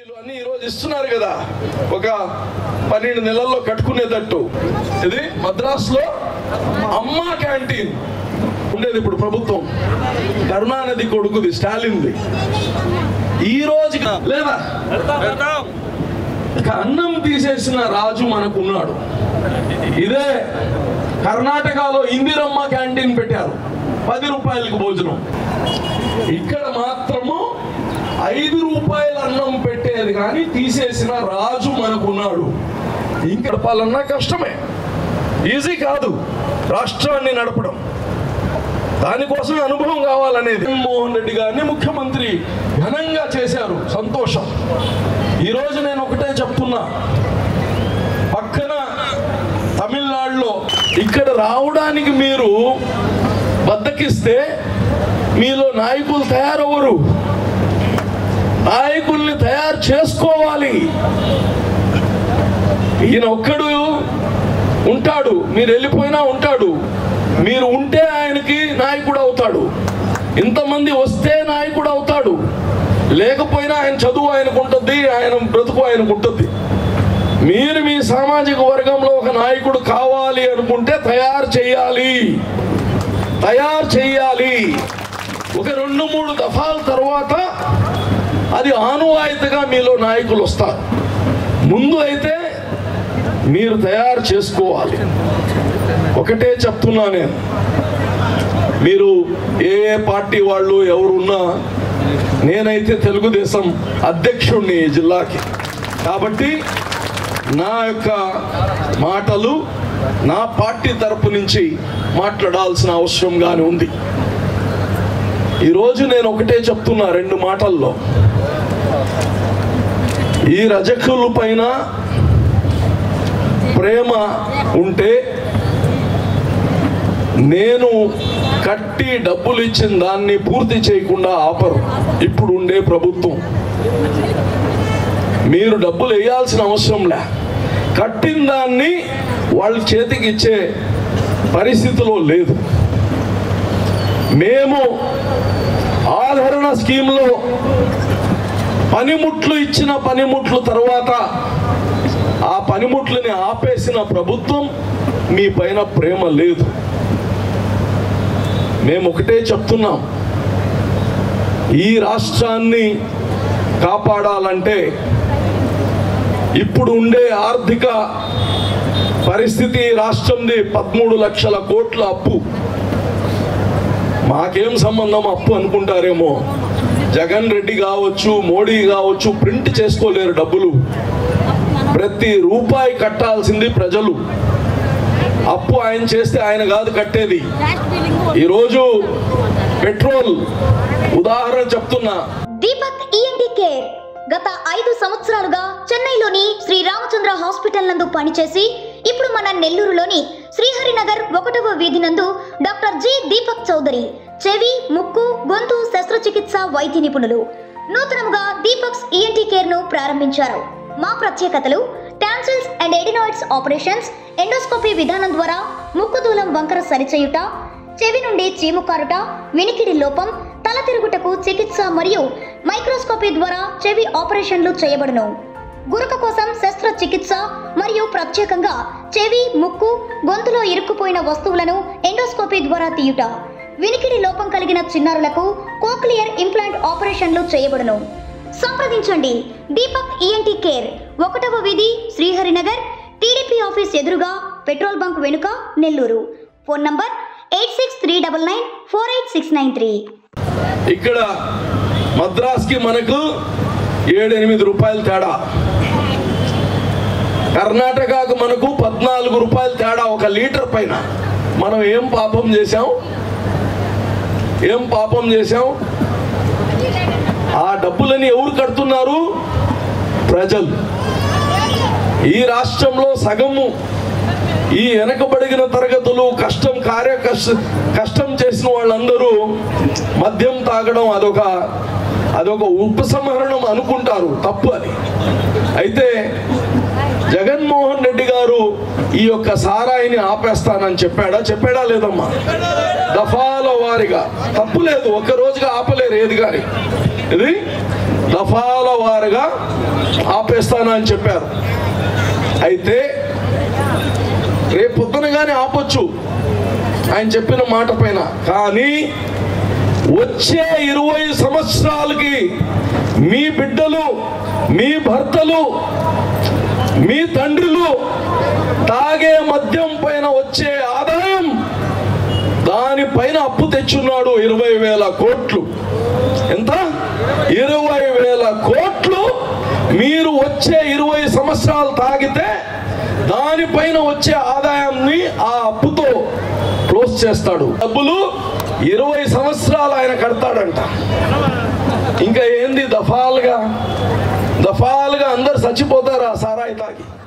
అన్ని ఈరోజు ఇస్తున్నారు కదా, ఒక 12 నెలల్లో కట్టుకునేటట్టు. ఇది మద్రాసులో అమ్మ క్యాంటీన్ ఉండేది, ఇప్పుడు ప్రభుత్వం కరుణానిధి కొడుకుది స్టాలిన్ది. ఈ రోజు లేదా అన్నం తీసేసిన రాజు మనకున్నాడు. ఇదే కర్ణాటకలో ఇందిరమ్మ క్యాంటీన్ పెట్టారు, 10 రూపాయలకు భోజనం. ఇక్కడ మాత్రము 5 రూపాయల అన్నం పెట్టేది కానీ తీసేసిన రాజు మనకున్నాడు. ఇంకా నడపాలన్నా కష్టమే, ఈజీ కాదు రాష్ట్రాన్ని నడపడం. దానికోసమే అనుభవం కావాలనేది. జగన్మోహన్ రెడ్డి గారిని ముఖ్యమంత్రి ఘనంగా చేశారు, సంతోషం. ఈరోజు నేను ఒకటే చెప్తున్నా, పక్కన తమిళనాడులో ఇక్కడ రావడానికి మీరు బద్దకిస్తే మీలో నాయకులు తయారవ్వరు. నాయకుల్ని తయారు చేసుకోవాలి. ఈయన ఒక్కడు ఉంటాడు, మీరు వెళ్ళిపోయినా ఉంటాడు. మీరు ఉంటే ఆయనకి నాయకుడు అవుతాడు. ఇంతమంది వస్తే నాయకుడు అవుతాడు, లేకపోయినా ఆయన చదువు ఆయనకు ఉంటుంది, ఆయన బ్రతుకు ఆయనకు ఉంటుంది. మీరు మీ సామాజిక వర్గంలో ఒక నాయకుడు కావాలి అనుకుంటే తయారు చేయాలి. ఒక 2-3 దఫాల తర్వాత అది ఆనువాయితీగా మీలో నాయకులు వస్తారు. ముందు అయితే మీరు తయారు చేసుకోవాలి. ఒకటే చెప్తున్నా నేను, మీరు ఏ పార్టీ వాళ్ళు ఎవరున్నా, నేనైతే తెలుగుదేశం అధ్యక్షుడిని ఈ జిల్లాకి. కాబట్టి నా యొక్క మాటలు నా పార్టీ తరపు నుంచి మాట్లాడాల్సిన అవసరంగానే ఉంది. ఈరోజు నేను ఒకటే చెప్తున్నా 2 మాటల్లో, ఈ రజకుల పైన ప్రేమ ఉంటే నేను కట్టి డబ్బులు ఇచ్చిన దాన్ని పూర్తి చేయకుండా ఆపరు ఇప్పుడు ఉండే ప్రభుత్వం. మీరు డబ్బులు వేయాల్సిన అవసరం లే, కట్టిన దాన్ని వాళ్ళ చేతికి ఇచ్చే పరిస్థితిలో లేదు. మేము ఆదరణ స్కీమ్లో పనిముట్లు ఇచ్చిన పనిముట్లు తర్వాత ఆ పనిముట్లని ఆపేసిన ప్రభుత్వం మీ పైన ప్రేమ లేదు. మేము ఒకటే చెప్తున్నాం, ఈ రాష్ట్రాన్ని కాపాడాలంటే ఇప్పుడు ఉండే ఆర్థిక పరిస్థితి, రాష్ట్రంది 13 లక్షల కోట్ల అప్పు. మాకేం సంబంధం అప్పు అనుకుంటారేమో. జగన్ రెడ్డి కావచ్చు, మోడీ కావచ్చు, ప్రింట్ చేసుకోలేరు డబ్బులు. ప్రతి రూపాయి కట్టాల్సింది ప్రజలు. అప్పు ఆయన చేస్తే ఆయన కాదు కట్టేది. ఈరోజు పెట్రోల్ ఉదాహరణ చెప్తున్నా. దీపక్ ఈఎన్టీ కేర్ గత 5 సంవత్సరాలుగా చెన్నైలోని శ్రీ రామచంద్ర హాస్పిటల్ నందు పనిచేసి ఇప్పుడు మన నెల్లూరులోని శ్రీహరినగర్ 1వ వీధి నందు డాక్టర్ జి దీపక్ చౌదరి చెవి, ముక్కు, గొంతు శస్త్రచికిత్స వైద్య నిపుణులు నూతనంగా దీపక్స్ ఈఎన్టీ కేర్ ను ప్రారంభించారు. మా ప్రత్యేకతలు: tonsils and adenoids operations, endoscopy విధానం ద్వారా ముక్కు దూలం వంకర సరిచేయుట, చెవి నుండి చీము కారుట, వినికిడి లోపం, తల తిరుగుటకు చికిత్స మరియు మైక్రోస్కోపీ ద్వారా చెవి ఆపరేషన్లు చేయబడును. గురక కోసం శస్త్రచికిత్స మరియు ప్రత్యేకంగా చెవి, ముక్కు, గొంతులో ఇరుక్కుపోయిన వస్తువులను ఎండోస్కోపీ ద్వారా తీయుట, వినికిడి లోపం కలిగిన చిన్నారులకు కోక్లియర్ ఇంప్లాంట్ ఆపరేషన్లు చేయబడును. సంప్రదించండి దీపక్ ఈఎన్టీ కేర్, 1వ వీధి, శ్రీహరినగర్, టీడీపీ ఆఫీస్ ఎదురుగా, పెట్రోల్ బంక్ వెనుక, నెల్లూరు. Phone number 8639948693. ఇక్కడ మద్రాస్కి మనకు 7-8 రూపాయలు తేడా, కర్ణాటకకు మనకు 14 రూపాయలు తేడా 1 లీటర్ పైన. మనం ఏం పాపం చేశాం? ఆ డబ్బులని ఎవరు కడుతున్నారు? ప్రజలు. ఈ రాష్ట్రంలో సగము ఈ వెనకబడిన తరగతులు, కష్టం చేసిన వాళ్ళందరూ మద్యం తాగడం అదొక ఉపసంహరణం అనుకుంటారు. తప్పు అది. అయితే జగన్మోహన్ రెడ్డి గారు ఈ యొక్క సారాయిని ఆపేస్తానని చెప్పాడా లేదమ్మా? దఫాల వారిగా. తప్పు లేదు, ఒక్క రోజుగా ఆపలేరు ఏది కానీ. ఇది దఫాల వారుగా ఆపేస్తాను అని చెప్పారు. అయితే రేపు పొద్దున కానీ ఆపొచ్చు ఆయన చెప్పిన మాట పైన. కానీ వచ్చే 20 సంవత్సరాలకి మీ బిడ్డలు, మీ భర్తలు, మీ తండ్రులు తాగే మద్యం పైన వచ్చే ఆదాయం, దానిపైన అప్పు తెచ్చున్నాడు 20,000 కోట్లు. ఎంత? 20,000 కోట్లు. మీరు వచ్చే 20 సంవత్సరాలు తాగితే దానిపైన వచ్చే ఆదాయాన్ని ఆ అప్పుతో క్లోజ్ చేస్తాడు. డబ్బులు 20 సంవత్సరాలు ఆయన కడతాడంట. ఇంకా ఏంది దఫాలుగా అందరు చచ్చిపోతారు ఆ సారాయి తాగి.